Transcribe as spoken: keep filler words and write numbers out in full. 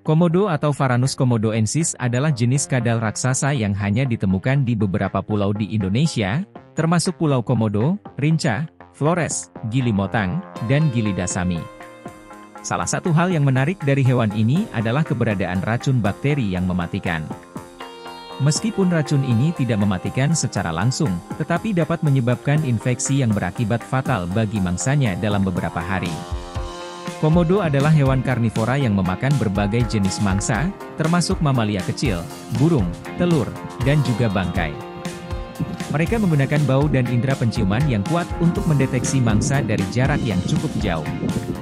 Komodo atau Varanus komodoensis adalah jenis kadal raksasa yang hanya ditemukan di beberapa pulau di Indonesia, termasuk Pulau Komodo, Rinca, Flores, Gili Motang, dan Gili Dasami. Salah satu hal yang menarik dari hewan ini adalah keberadaan racun bakteri yang mematikan. Meskipun racun ini tidak mematikan secara langsung, tetapi dapat menyebabkan infeksi yang berakibat fatal bagi mangsanya dalam beberapa hari. Komodo adalah hewan karnivora yang memakan berbagai jenis mangsa, termasuk mamalia kecil, burung, telur, dan juga bangkai. Mereka menggunakan bau dan indera penciuman yang kuat untuk mendeteksi mangsa dari jarak yang cukup jauh.